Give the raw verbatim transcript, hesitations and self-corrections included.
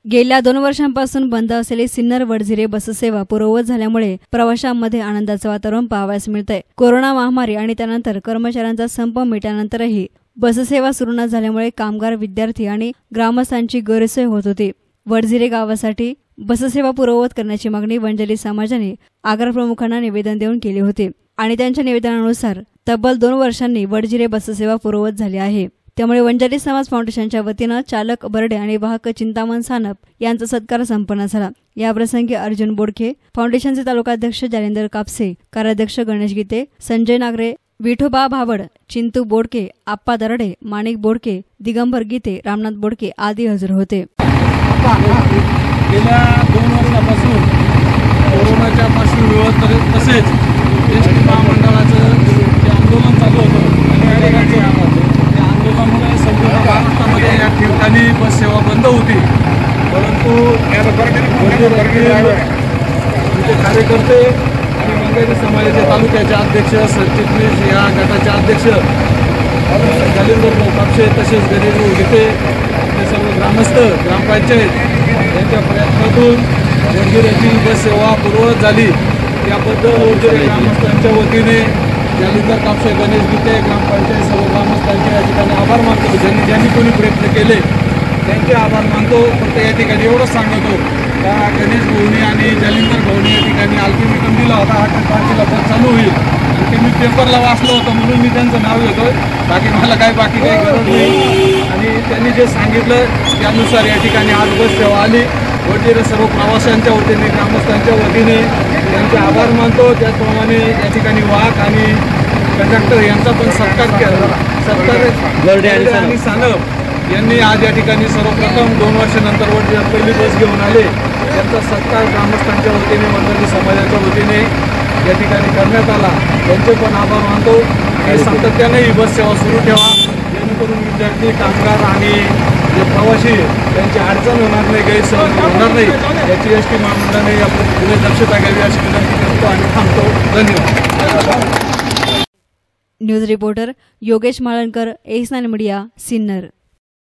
गेल्या दोन वर्षांपासून बंद असलेली सिन्नर वडझिरे बससेवा पूर्ववत झाल्यामुळे प्रवाशांमध्ये आनंदाचं वातावरण पाहावयास मिळतंय। कोरोना महामारी आणि त्यानंतर कर्मचाऱ्यांचा संप मिटल्यानंतरही बससेवा सुरू न झाल्यामुळे कामगार, विद्यार्थी आणि ग्रामस्थांची गैरसोय होत होती। वडझिरे गावासाठी बससेवा पूर्ववत करण्याची मागणी वंजारी समाजाने आगार प्रमुखांना निवेदन देऊन केली होती आणि त्यांच्या निवेदनानुसार तब्बल दोन वर्षांनी वडझिरे बससेवा पूर्ववत झाली आहे। त्यामुळे वंजारी समाज फाउंडेशनच्या वतीनं चालक बर्डे आणि वाहक चिंतामण सानप यांचा सत्कार संपन्न झाला। याप्रसंगी अर्जुन बोडके, फाउंडेशनचे तालुकाध्यक्ष जालिंदर कापसे, कार्याध्यक्ष गणेश गीते, संजय नागरे, विठोबा भावड, चिंतू बोडके, आप्पा दरडे, माणिक बोडके, दिगंबर गीते, रामनाथ बोडके आदी हजर होते। गेल्या दोन वर्षापासून कोरोनाच्या पार्श्वभूमीवर तसेच एस टी महामंडळाचं जे आंदोलन चालू होतं आणि त्या आंदोलनामुळे संपूर्ण महाराष्ट्रामध्ये या ठिकाणी बस सेवा बंद होती, परंतु आमचे कार्यकर्ते आणि वंजारी समाजाचे तालुक्याचे अध्यक्ष, सरचिटणीस, या गटाचे अध्यक्ष जालिंदर कापसे तसेच गणेश गीते, ते सर्व ग्रामस्थ, ग्रामपंचायत यांच्या प्रयत्नातून वडझिरेची बस सेवा पूर्ववत झाली। याबद्दल वडझिरे ग्रामस्थांच्या वतीने जालिंदर कापसे, गणेश गीते, ग्रामपंचायत सर्व ग्रामस्थांचे या ठिकाणी आभार मानतो। ज्यांनी ज्यांनी कोणी प्रयत्न केले त्यांचे आभार मानतो। फक्त या ठिकाणी एवढंच सांगतो का गणेश भाऊनी आणि जालिंदर भाऊनी या ठिकाणी अल्टिमेटम दिला होता, आठ तारखेला बस चालू होईल, आणि ते मी पेपरला वाचलं होतं म्हणून मी त्यांचं नाव घेतोय, बाकी मला काय बाकी काही गरज नाही। आणि त्यांनी जे सांगितलं त्यानुसार या ठिकाणी आज बस सेवा आली। वडझिरे सर्व प्रवाशांच्या वतीने, ग्रामस्थांच्या वतीने त्यांचे आभार मानतो। त्याचप्रमाणे या ठिकाणी वाहक आणि कंडक्टर यांचा पण सत्कार केला। सत्कार बर्डे आणि सानप यांनी आज या ठिकाणी सर्वप्रथम दोन वर्षानंतर वडझिरे पहिली बस घेऊन आले, त्यांचा सत्कार ग्रामस्थांच्या वतीने, वंजारी समाजाच्या वतीने या ठिकाणी करण्यात आला। त्यांचे पण आभार मानतो की सातत्याने ही बस सेवा सुरू ठेवा, जेणेकरून विद्यार्थी, कामगार आणि जे प्रवासी त्यांची अडचण होणार नाही, गैरसोय होणार नाही, याची एस टी महामंडळाने यापुढे दक्षता घ्यावी अशी विनंती करतो आणि थांबतो। धन्यवाद। News reporter Yogesh Malankar, S nine media, Sinnar.